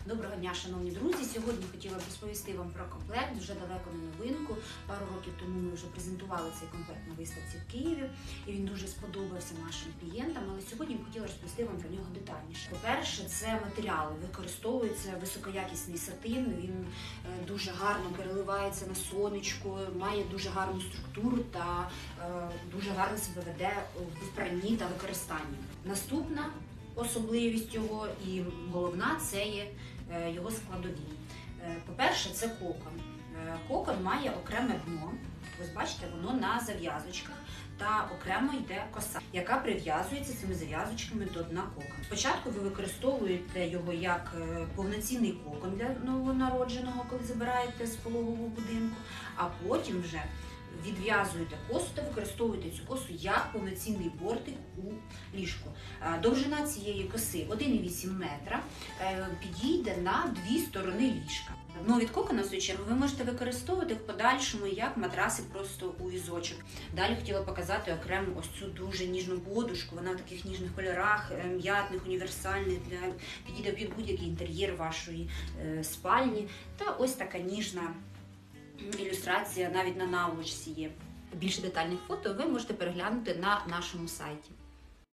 Доброго дня, шановні друзі! Сьогодні хотіла б розповісти вам про комплект, вже далеко не новинку. Пару років тому ми вже презентували цей комплект на виставці в Києві, і він дуже сподобався нашим клієнтам, але сьогодні б хотіла розповісти вам про нього детальніше. По-перше, це матеріали. Використовується високоякісний сатин, він дуже гарно переливається на сонечку, має дуже гарну структуру та дуже гарно себе веде в пранні та використанні. Наступна особливість його і головна – це є його складові. По-перше, це кокон. Кокон має окреме дно, ось бачите, воно на зав'язочках, та окремо йде коса, яка прив'язується цими зав'язочками до дна кокону. Спочатку ви використовуєте його як повноцінний кокон для новонародженого, коли забираєте з пологового будинку, а потім вже відв'язуєте косу та використовуєте цю косу як повноцінний бортик у ліжку. Довжина цієї коси 1,8 метра, підійде на 2 сторони ліжка. Дно від кокона, в свою чергу, ви можете використовувати в подальшому як матраси просто у візочок. Далі хотіла показати окремо ось цю дуже ніжну подушку. Вона в таких ніжних кольорах, м'ятних, універсальних, підійде під будь-який інтер'єр вашої спальні. Та ось така ніжна ілюстрація навіть на наволочці є. Більше детальних фото ви можете переглянути на нашому сайті.